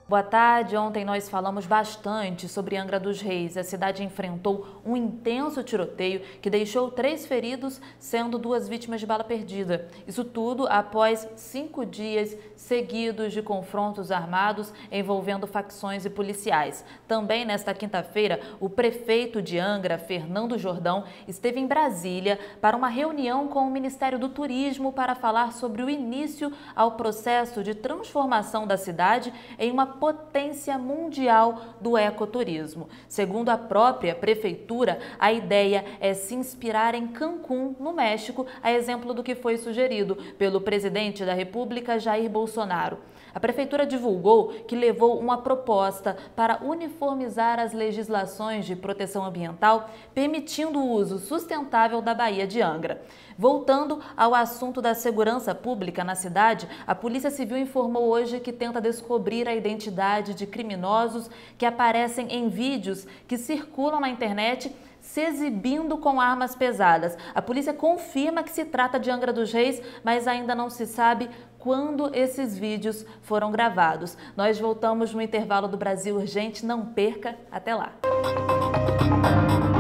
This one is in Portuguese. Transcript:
Boa tarde. Ontem nós falamos bastante sobre Angra dos Reis. A cidade enfrentou um intenso tiroteio que deixou 3 feridos, sendo 2 vítimas de bala perdida. Isso tudo após 5 dias seguidos de confrontos armados envolvendo facções e policiais. Também nesta quinta-feira, o prefeito de Angra, Fernando Jordão, esteve em Brasília para uma reunião com o Ministério do Turismo para falar sobre o início ao processo de transformação da cidade em uma potência mundial do ecoturismo. Segundo a própria prefeitura, a ideia é se inspirar em Cancún, no México, a exemplo do que foi sugerido pelo presidente da República, Jair Bolsonaro. A prefeitura divulgou que levou uma proposta para uniformizar as legislações de proteção ambiental, permitindo o uso sustentável da Baía de Angra. Voltando ao assunto da segurança pública na cidade, a Polícia Civil informou hoje que tenta descobrir a identidade de criminosos que aparecem em vídeos que circulam na internet se exibindo com armas pesadas. A polícia confirma que se trata de Angra dos Reis, mas ainda não se sabe quando esses vídeos foram gravados. Nós voltamos no intervalo do Brasil Urgente, não perca, até lá.